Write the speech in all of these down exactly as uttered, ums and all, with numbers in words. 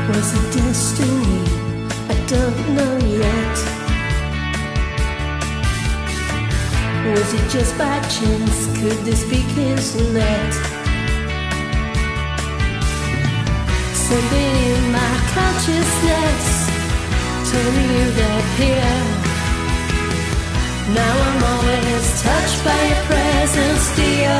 Was it destiny? I don't know yet. Was it just by chance? Could this be kismet? Something in my consciousness told me you'd appear. Now I'm always touched by your presence, dear.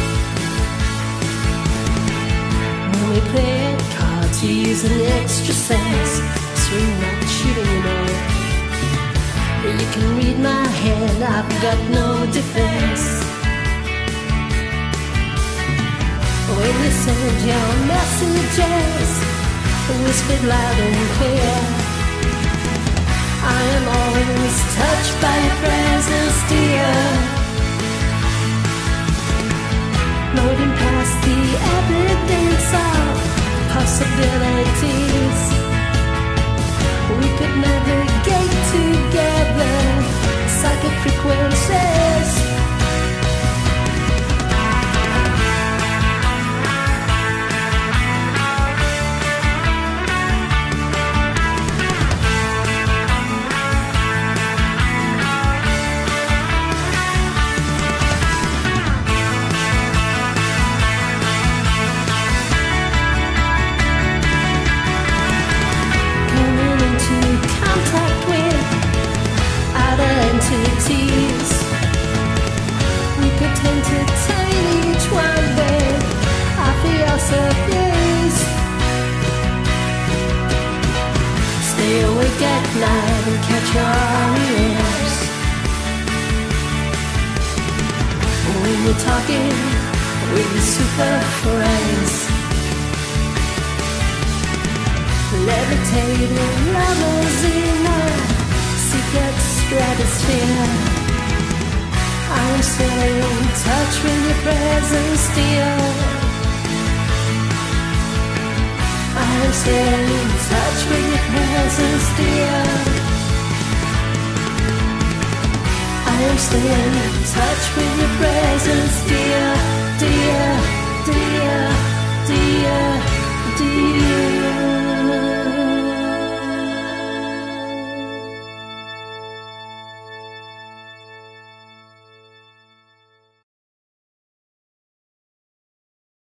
When we play at cards, you use an extra sense, so we're not cheating, you know. You can read my head, I've got no defense. When you send your messages, whispered loud and clear, I am always touched by your presence, dear. Floating past the evidence of possibilities, we could navigate together, psychic frequencies. Entities, we could entertain each one with our philosophies. Stay awake at night and catch your ears when you're talking with your super friends. Levitating lovers in a secret stratosphere. I'm still in touch with your presence, dear. I'm still in touch with your presence, dear. I'm still in touch with your presence, dear, dear, dear.